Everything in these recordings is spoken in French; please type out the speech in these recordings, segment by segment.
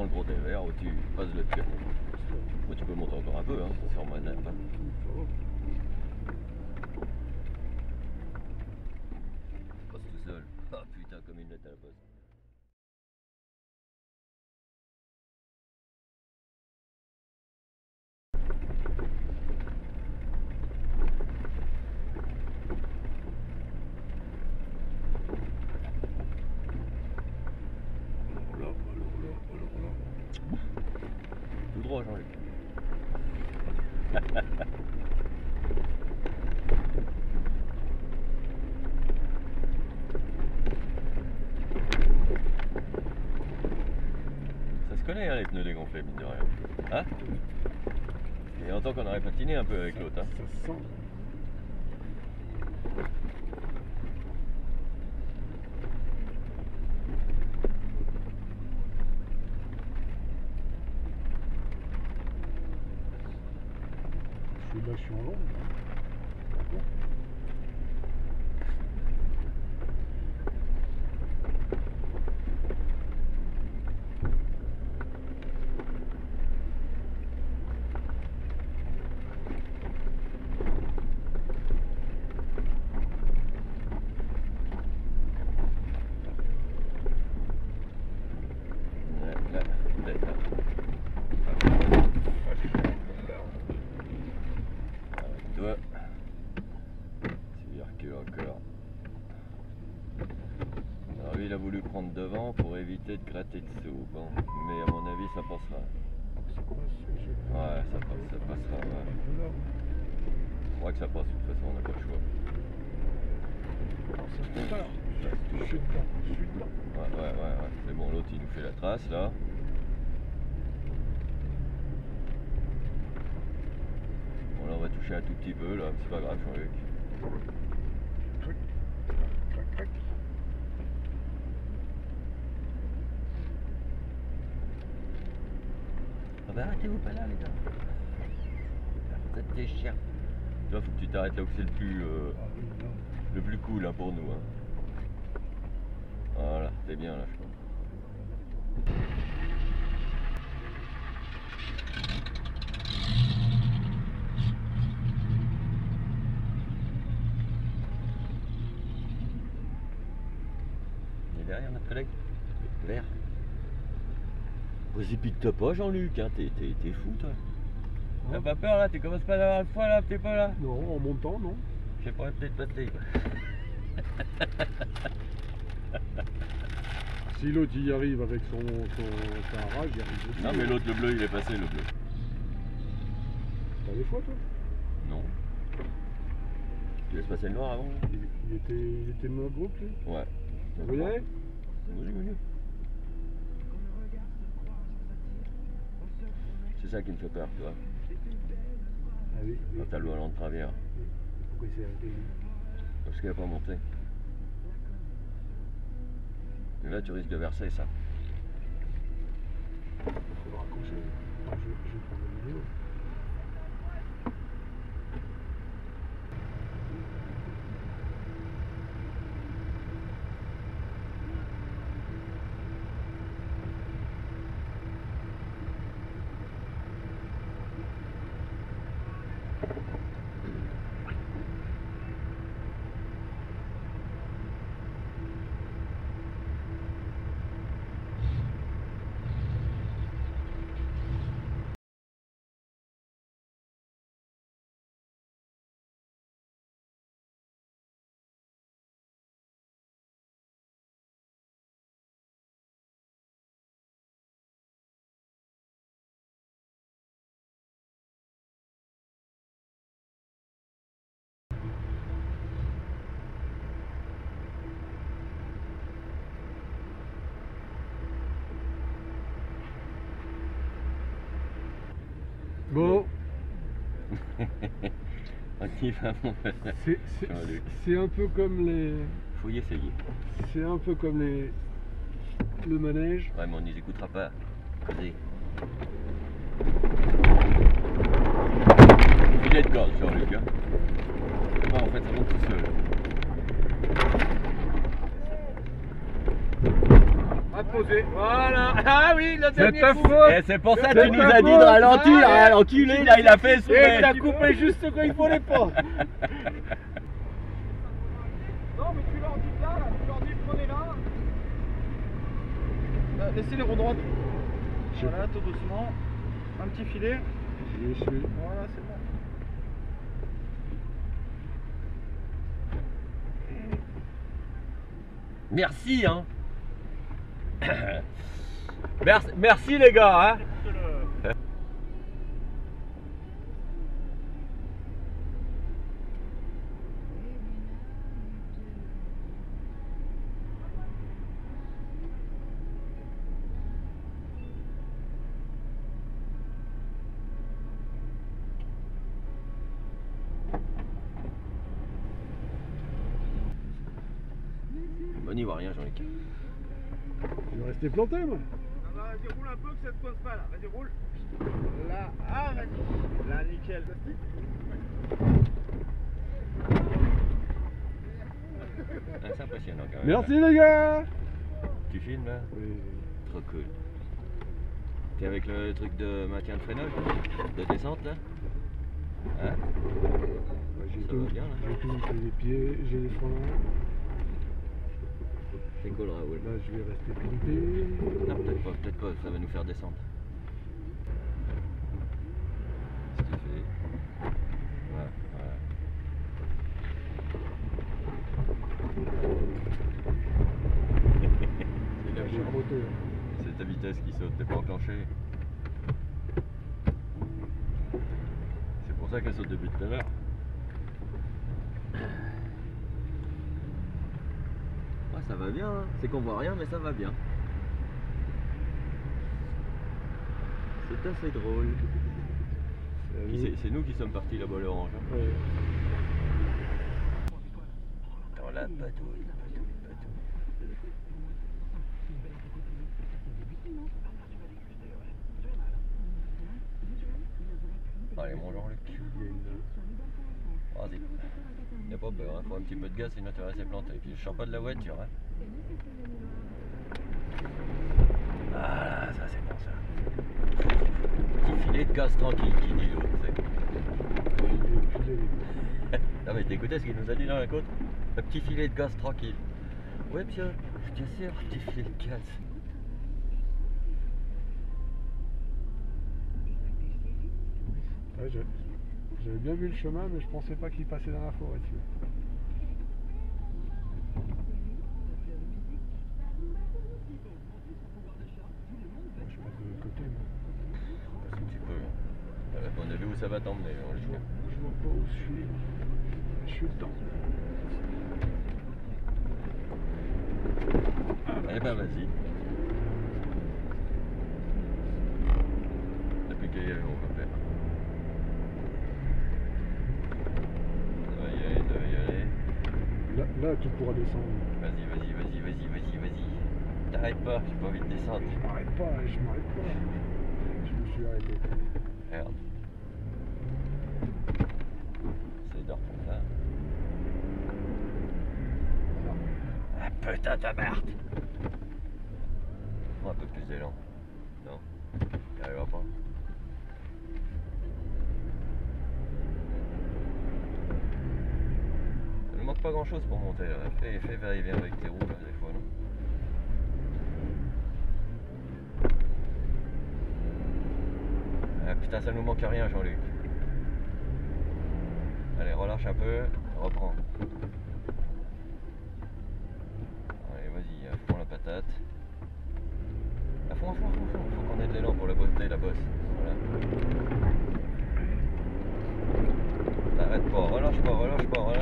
gros dévers où tu passes le dessus. Ou tu peux monter encore un peu, hein, sur manette. Hein. Je passe tout seul. Ah putain, comme une lettre à la poste. Tout droit, Jean-Luc. Ça se connaît, hein, les pneus dégonflés, mine de rien. Hein? Il y a longtemps qu'on aurait patiné un peu avec l'autre. Hein. Ça sent. Là, je suis en long. Toi, tu recules encore. Alors lui, il a voulu prendre devant pour éviter de gratter dessous. Bon, mais à mon avis, ça passera. Ouais, ça passera. Ouais. Je crois que ça passe. De toute façon, on n'a pas le choix. Je suis dedans. Ouais. C'est bon, l'autre, il nous fait la trace là. Bon, là, on va toucher un tout petit peu là. C'est pas grave, Jean-Luc. Ah bah arrêtez-vous pas là, les gars. Vous êtes des chiens. Toi, faut que tu t'arrêtes là où c'est le plus cool hein, pour nous. Hein. Voilà, c'est bien là, je crois. Il est derrière notre collègue. Vert. Précipite-toi pas, Jean-Luc, hein, t'es fou, toi. T'as pas peur là, tu commences pas à avoir le foie là, t'es pas là. Non, en montant, non. Je sais pas, peut-être passer. Si l'autre y arrive avec son rage, il arrive aussi. Non, mais l'autre, le bleu, il est passé, le bleu. T'as des fois, toi? Non. Tu laisses passer le noir avant? Il était de notre groupe, lui? Ouais. Vous voyez? Oui. C'est ça qui me fait peur, tu vois. Ah oui. Quand t'as le volant de travers. Pourquoi il s'est arrêté, lui? Parce qu'il n'a pas monté. Et là, tu risques de verser ça. Il faut le raccrocher. Ah, je vais prendre la vidéo. Bon. On y va, mon Jean-Luc. C'est un peu comme les... Faut y essayer. C'est un peu comme le manège. Ouais, mais on n'y écoutera pas. Vas-y. Filet de corde, Jean-Luc. Hein. Non, en fait, ça monte tout seul. Ah, poser. Voilà. Ah oui, le C'est dernier ta coup. faute. Et c'est pour ça C'est que tu nous ta as dit de faute. ralentir, Ah, hein, l'enculé là, il a fait Et exprès. t'as coupé juste quand il fallait pas. Non, mais tu leur dis là, tu leur dis prenez là. Laissez les roues droites. Voilà, tout doucement. Un petit filet. Je suis. Voilà, c'est bon. Merci, hein. Merci les gars, hein. On n'y voit rien, Jean-Luc. Je vais rester planté, moi. Vas-y, roule un peu que ça te coince pas là. Vas-y, roule. Là, ah, vas-y. Là, nickel. Ah, c'est impressionnant quand même. Merci les gars. Tu filmes là? Oui. Trop cool. T'es avec le truc de maintien de freinage, de descente là? Hein? Ouais, j'ai Ça tout, va bien, là. j'ai tout, j'ai les pieds, j'ai les freins. C'est cool, Raoul. Là, je vais rester planté. Non, peut-être pas, ça va nous faire descendre. Ce qu'il fait. Voilà, C'est Là, la j'ai le moteur. C'est ta vitesse qui saute, t'es pas enclenché. C'est pour ça qu'elle saute depuis tout à l'heure. Ouais, ça va bien, hein. C'est qu'on voit rien, mais ça va bien. C'est assez drôle. C'est nous qui sommes partis là-bas, l'orange. Hein. Ouais. Dans la patouille, patouille, patouille. Allez, mon Jean-Luc. Vas-y. Y'a pas peur, hein. Faut un petit peu de gaz, sinon tu vas rester planté. Puis je sors pas de la voiture, hein. Voilà, ça c'est bon ça. Petit filet de gaz tranquille, qui dit l'autre, tu sais. Non mais t'écoutais ce qu'il nous a dit dans la côte? Un petit filet de gaz tranquille. Ouais monsieur, bien sûr, petit filet de gaz. Ouais, j'avais bien vu le chemin, mais je pensais pas qu'il passait dans la forêt. Tu vois. Moi, je passe de l'autre côté, moi. Si tu peux. On a vu où ça va t'emmener, hein, le chien. Je vois pas où je suis. Je suis dedans. Eh ben vas-y. Depuis qu'il y a eu, on va faire. Ça va y aller, ça va y aller. Là, tu pourras descendre. Vas-y. T'arrêtes pas, j'ai pas envie de descendre. Je m'arrête pas. Je me suis arrêté. Merde. C'est d'or pour ça. Ah putain de merde. Un peu plus d'élan. Non, il arrivera pas. Ça ne manque pas grand chose pour monter là. Fais va-et-vient avec tes roues là, des fois, non? Ah putain, ça nous manque rien, Jean-Luc. Allez, relâche un peu, reprends. Allez, vas-y, à fond la patate. À fond. Faut qu'on ait de l'élan pour la beauté, la bosse. Voilà. T'arrêtes pas, relâche pas. Je ne relâche pas.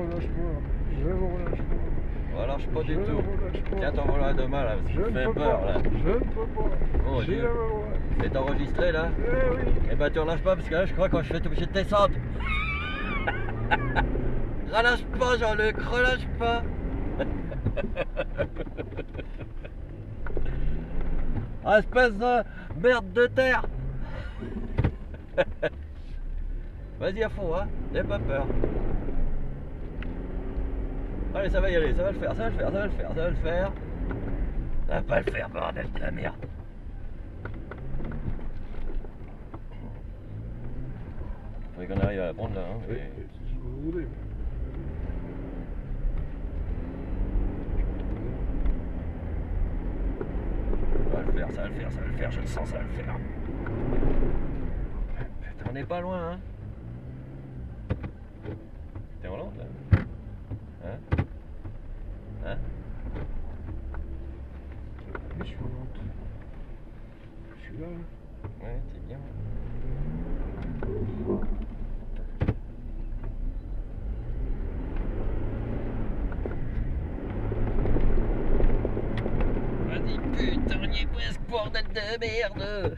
Relâche pas du Je tout. relâche pas. Tiens ton volant à deux mains là, parce que Je tu ne fais peux peur pas. là. Je ne peux pas. Mon J'ai Dieu. la main droite. C'est enregistré là? Eh oui. Eh ben tu relâches pas parce que là je crois quand je vais t'obligé de descendre. Relâche pas Jean-Luc, relâche pas. Espèce de merde de terre. Vas-y à fond, hein, n'aie pas peur. Allez, ça va y aller, ça va le faire. Ça va pas le faire, bordel de la merde. Faudrait qu'on arrive à la prendre là, hein. Oui, Mais... si je vous voulez. Ça va le faire, ça va le faire, ça va le faire, je le sens, ça va le faire. Putain, on n'est pas loin, hein. T'es en lente là? Hein? Hein? Oui, je suis en lente. Je suis là. Ouais, c'est bien. Vas-y, putain, on y est presque, bordel de merde.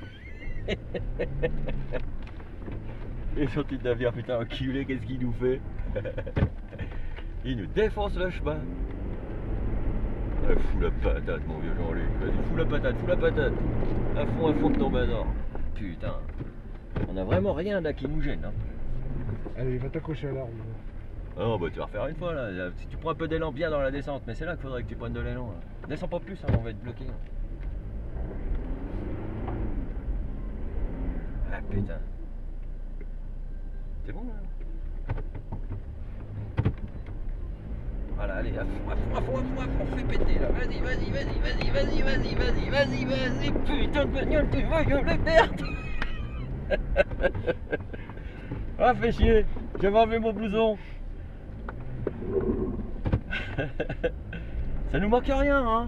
Et sorti de navire, putain, enculé, qu'est-ce qu'il nous fait? Il nous défonce le chemin. Ouais, fous la patate, mon vieux Jean-Luc. Vas-y, fous la patate. À fond de ton bazar. Putain. On a vraiment rien là qui nous gêne. Hein. Allez, va t'accrocher à l'arbre. Ah non, bah tu vas refaire une fois là. Si tu prends un peu d'élan bien dans la descente, mais c'est là qu'il faudrait que tu prennes de l'élan. Là. Descends pas plus, hein, on va être bloqué. Ah putain. C'est bon là? Voilà, allez, à fond, fais péter là. Vas-y, putain de bagnole, tu veux que le merde. Ah, fais chier, j'avais enlevé mon blouson. Ça nous manque rien, hein.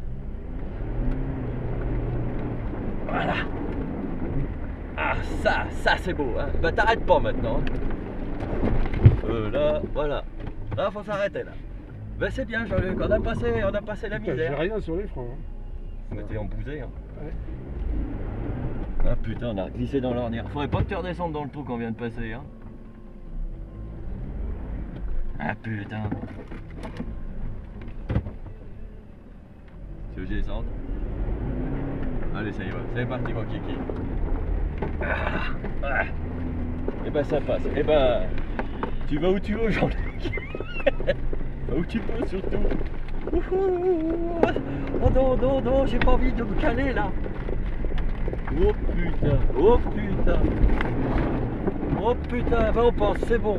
Voilà. Ah, ça c'est beau, hein. Bah t'arrêtes pas maintenant. Là, voilà. Là, faut s'arrêter là. Ben c'est bien, Jean-Luc, on a passé la Putain, misère. j'ai rien sur les freins. Hein. Mais t'es embousé, hein. Ouais. Ah putain, on a glissé dans l'ornière. Faudrait pas que tu redescendes dans le trou qu'on vient de passer, hein. Ah putain. Tu veux que je descende? Allez, ça y va, c'est parti mon kiki. Ah. Et ben ça passe. Et ben, tu vas où tu veux, Jean-Luc. Va où tu peux surtout. Oh non, j'ai pas envie de me caler là. Oh putain, va on pense, c'est bon.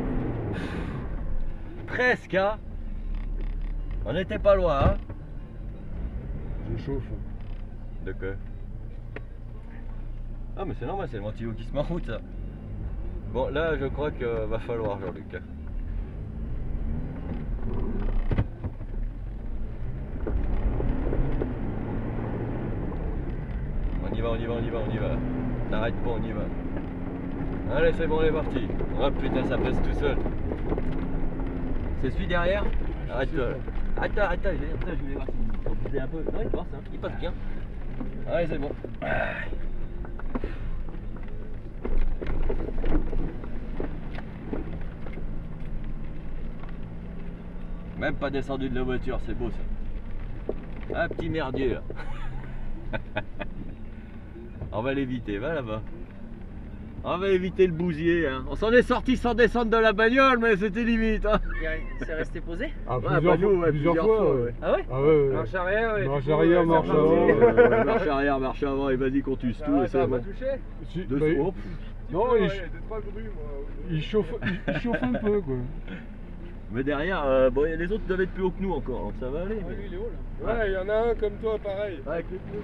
Presque, hein. On n'était pas loin, hein. Je chauffe. De quoi? Ah mais c'est normal, c'est le ventilo qui se met en route ça. Bon là je crois que va falloir Jean-Luc. On y va. N'arrête pas, on y va. Allez c'est bon, on est parti. Oh putain, ça passe tout seul. C'est celui derrière? Arrête, je voulais voir si il un peu. Non, il passe, hein. Il passe bien. Allez, c'est bon. Même pas descendu de la voiture, c'est beau ça. Un petit merdier là. On va l'éviter, va là-bas. On va éviter le bousier. Hein. On s'en est sorti sans descendre de la bagnole, mais c'était limite. Hein. C'est resté posé? Ah, ouais, plusieurs fois. Ouais. Ah ouais? Ah ouais. Marche arrière et Marche du coup, arrière, c'est marche reparti. avant. Marche arrière, marche avant, et vas-y qu'on tue tout. Et Ça c'est va bon. pas toucher? Si, Deux bah, secondes. non, Ouais, il, il y a 2-3 grues, moi. il chauffe un peu quoi. Mais derrière, bon, les autres doivent être plus haut que nous encore, donc ça va aller. Ouais, Mais... lui, il est haut là. Ouais, il y en a un comme toi, pareil. Ouais, avec les pneus.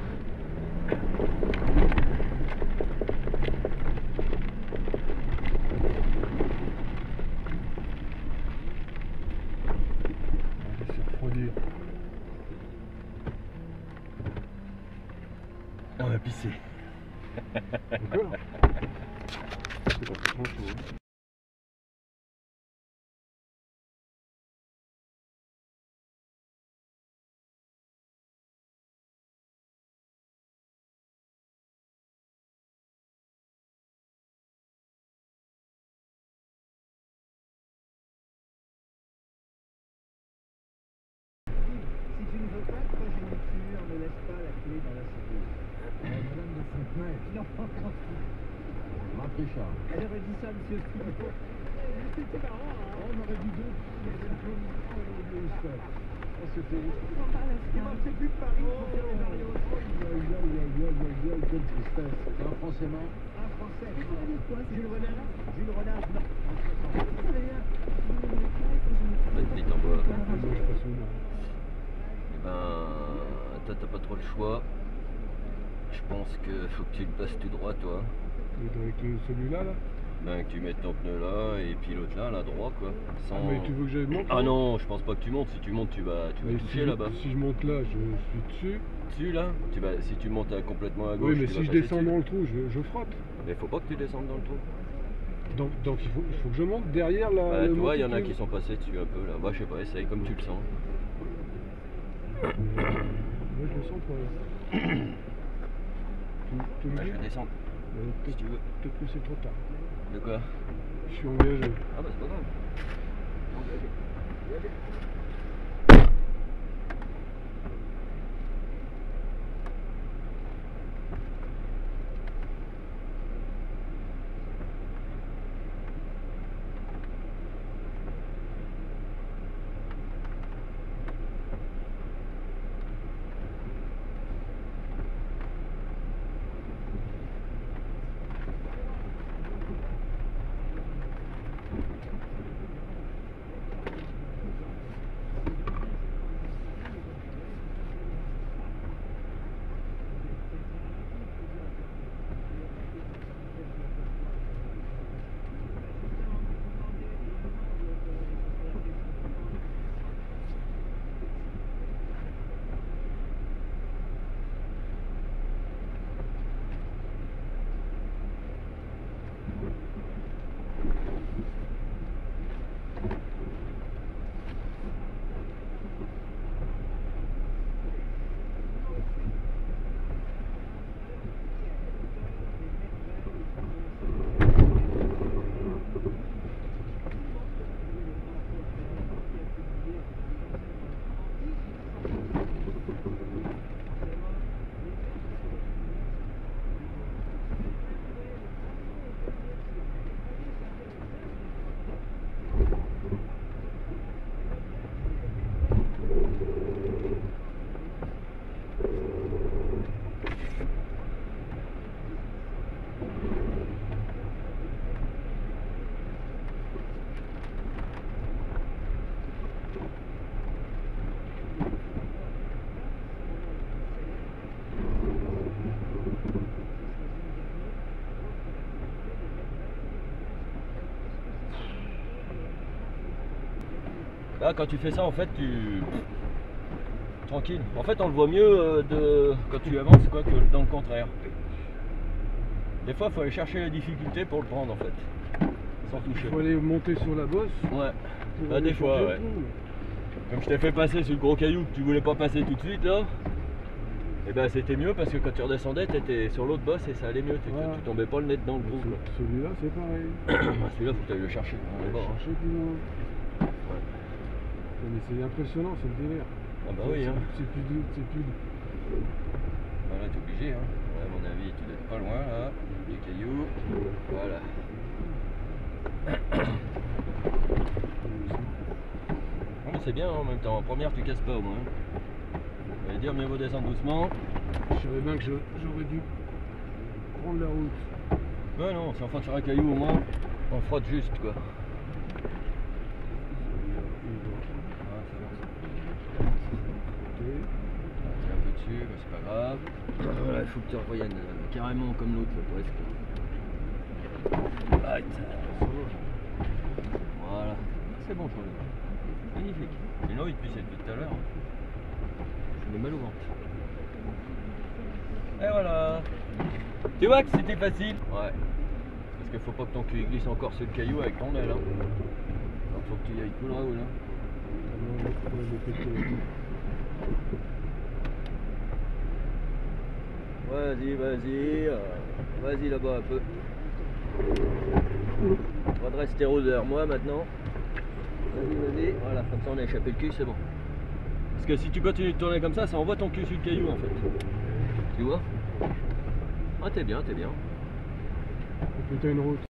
C'est refroidi. On va pisser. D'accord. C'est pas très chaud. Hein. Si tu ne veux pas que ta géniture ne laisse pas la clé dans la serrure. Madame de Sainte-Marie. Non, Marc Richard. elle aurait dit ça, monsieur Philippe. C'était marrant, hein. On aurait dit deux. On se fait. C'est plus de Paris, on fait les Mario. Quelle tristesse. Un Français mort. Un Français. Jules Renard. Jules Renard, non. Pas de tête en bois. Moi, je passe au nord. Eh ben, toi t'as pas trop le choix. Je pense que faut que tu le passes tout droit, toi. Et avec celui-là, là. Ben, que tu mettes ton pneu là et puis l'autre là, droit quoi. Sans... Ah, mais tu veux que j'aille monter? Ah non, je pense pas que tu montes. Si tu montes, tu vas Mais toucher si, là-bas. si je monte là, je suis dessus. Dessus là, si tu montes complètement à gauche. Oui, mais tu si vas je passer descends dessus. dans le trou, je frotte. Mais faut pas que tu descendes dans le trou. Donc il faut que je monte derrière la. Bah, le tu vois, il y en a monticule. qui sont passés dessus un peu là. Bah, je sais pas, essaye comme tu le sens. Moi, je le sens pas. Tu me Bah, dis je vais descendre si Peut-être tu veux. peut-être que c'est trop tard. De quoi? Je suis engagé. Ah bah, c'est pas grave. Là, quand tu fais ça, en fait, tranquille. En fait, on le voit mieux quand tu avances quoi, que dans le contraire. Des fois, il faut aller chercher la difficulté pour le prendre, en fait. Sans Il toucher. faut aller monter sur la bosse. Ouais. Pour Bah, aller des fois, chercher ouais. le trou. Comme je t'ai fait passer sur le gros caillou que tu voulais pas passer tout de suite, là. Et ben, c'était mieux parce que quand tu redescendais, tu étais sur l'autre bosse et ça allait mieux. Tu tombais pas le nez dans le gros. Quoi. Celui-là, c'est pareil. Celui-là, faut que tu ailles le chercher. On est bord, hein. Chercher plus loin. Mais c'est impressionnant, c'est le délire. Ah bah oui, hein. C'est plus. Bah là, t'es obligé, hein. Ouais, à mon avis, tu dois être pas loin, là. Du caillou. Voilà. Non, mais c'est bien, hein, en même temps. En première, tu casses pas, au moins. On va dire, mieux vaut descendre doucement. Je savais bien que j'aurais dû prendre la route. Ouais, non, si on frotte sur un caillou, au moins, on frotte juste, quoi. Un peu dessus, mais c'est pas grave. Voilà, il faut que tu revoyennes carrément comme l'autre, presque. Right. Voilà. C'est bon, je crois. Magnifique. J'ai une envie de pisser depuis tout à l'heure. J'ai mal au ventre. Et voilà. Tu vois que c'était facile? Ouais. Parce qu'il faut pas que ton cul glisse encore sur le caillou avec ton aile. Hein. Donc faut que tu y ailles tout là-haut là. Vas-y, vas-y. Vas-y là-bas un peu. Redresse tes roseurs, moi maintenant. Vas-y, vas-y. Voilà, comme ça on a échappé le cul, c'est bon. Parce que si tu continues de tourner comme ça envoie ton cul sur le caillou en fait. Tu vois? Ah, t'es bien, t'es bien. Putain, une route.